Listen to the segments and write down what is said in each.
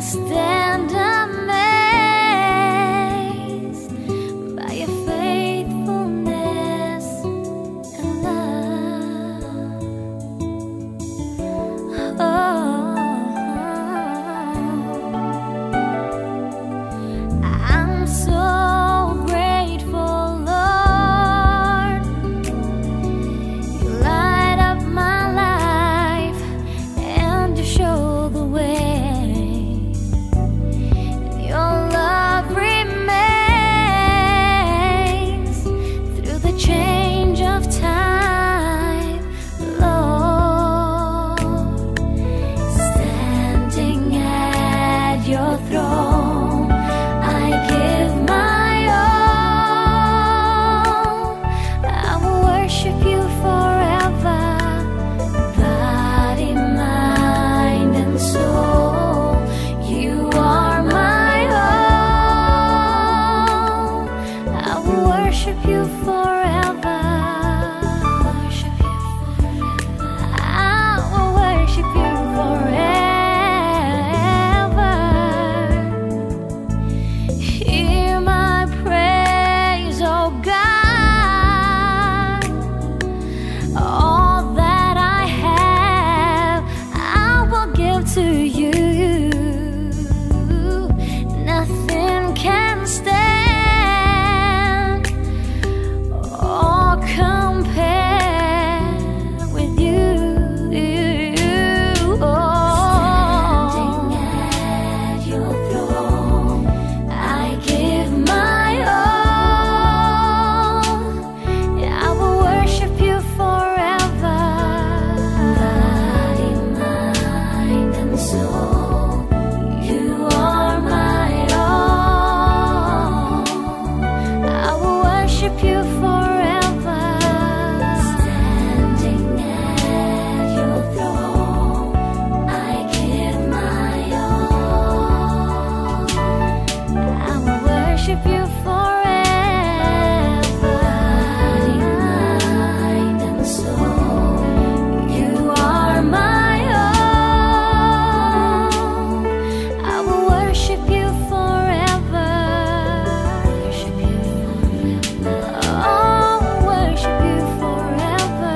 stand amazed by your faithfulness and love. I'm so grateful, Lord. You light up my life and you show the way. Your love remains through the change of time, Lord. Standing at your throne, I give my all. I will worship you forever, body, mind, and soul. You are my all. I will worship you forever. I will worship you forever. Hear my praise, oh God. All that I have, I will give to you. Nothing can stand or compare with you. Standing at your throne, I give my all. I will worship you forever, body, mind, and soul. You are my all. I will worship you forever. Standing at your throne, I give my all. I will worship you forever, body, mind, and soul. You are my all. I will worship you forever. Worship you forever. Oh, worship you forever.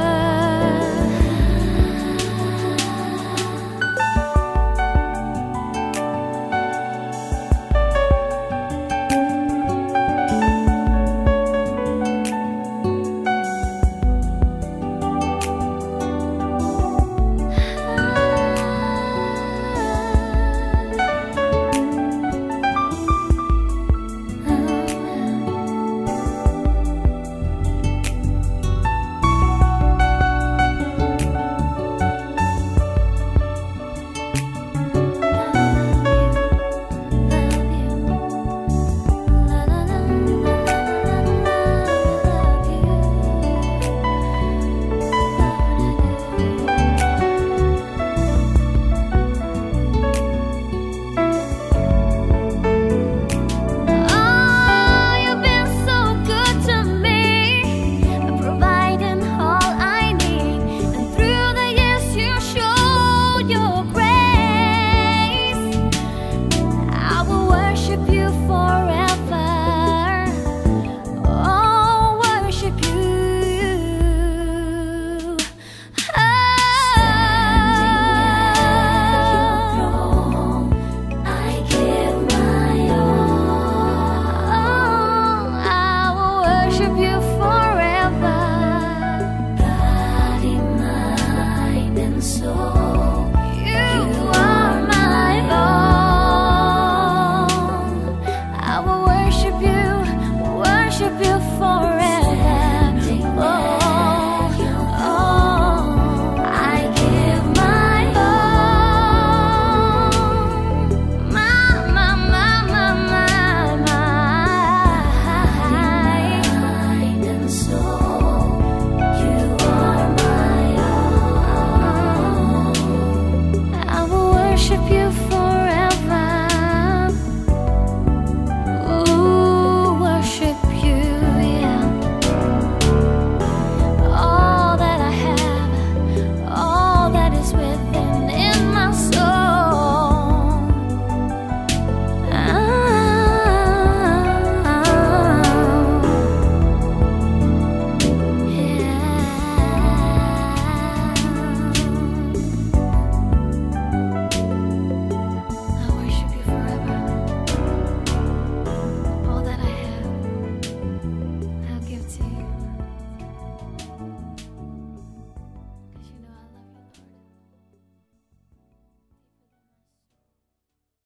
worship you.